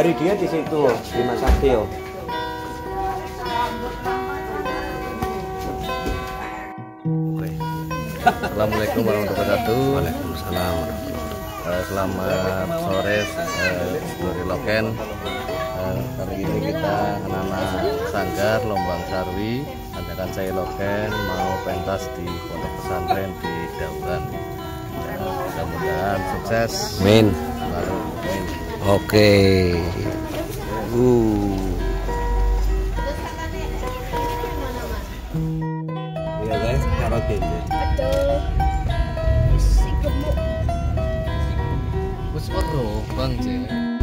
dari dia di situ di Mas Saktio. Oke. Assalamualaikum warahmatullahi wabarakatuh. Waalaikumsalam. Selamat sore dari Loken. Kali ini kita anak-anak Sanggar Lombang Sarwi, ajakan saya Loken mau pentas di pondok pesantren di Dauran. Mudah-mudahan sukses. Amin. Amin. Oke. Iya guys, karaoke. Betul. Si gemuk. Wes weruh Bang Cek.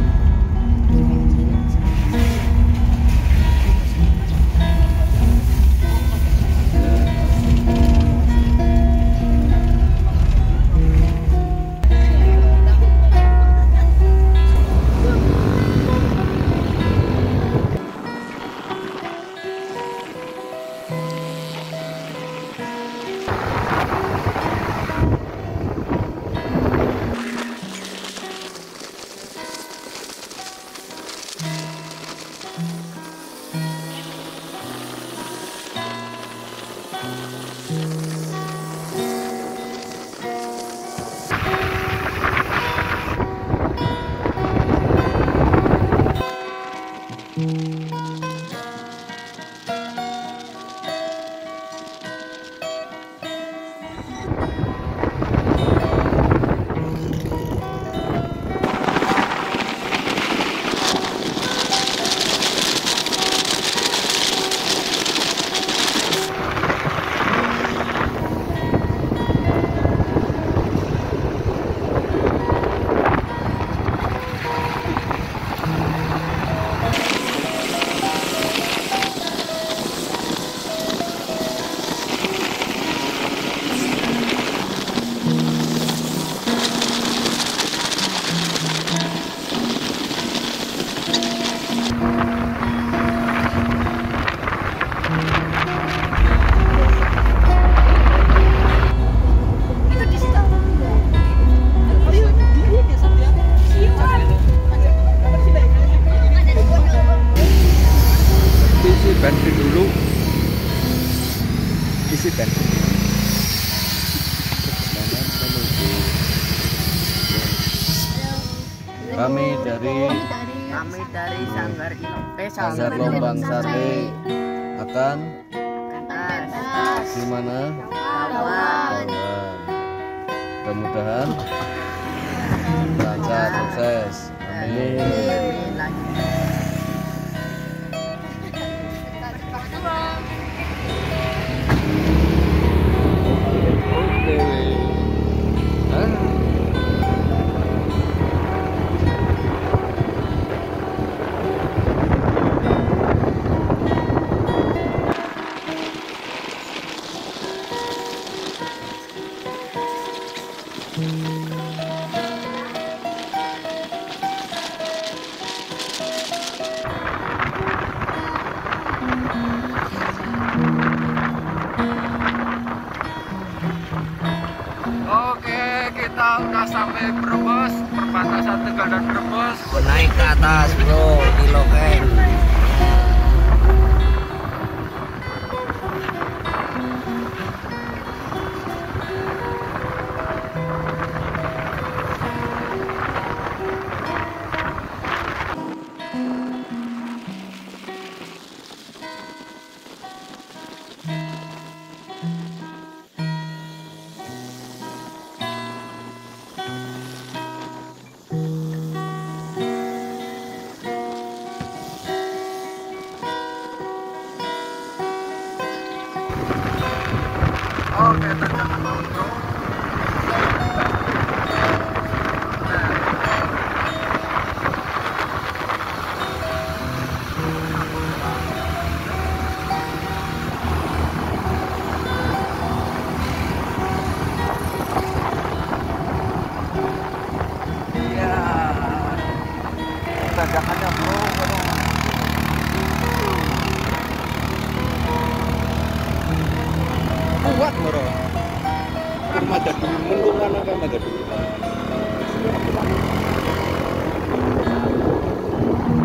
Bensin dulu, isi bensin. Kami dari Sanggar Lombang Sarwi akan di mana? Dauran. Mudah-mudahan lancar sukses. Amin. Oke, kita udah sampai Brebes, perbatasan Tegal dan Brebes. Naik ke atas bro, di Loken. Oke, ternyata bro. Iya. Tanjakannya bro. Kuat bro. Rumah jadi mendungan apa jadi.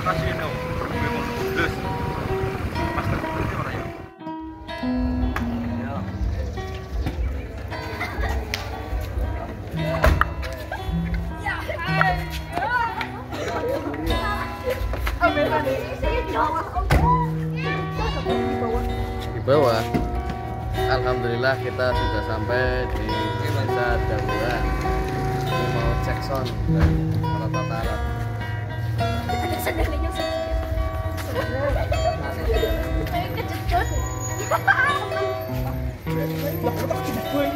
kasino. Terus. Master itu mana ya? Di bawah. Alhamdulillah kita sudah sampai di desa Dabuan. Ini mau cek sound dan tata alat. Ada sendalnya sih. Kecepet.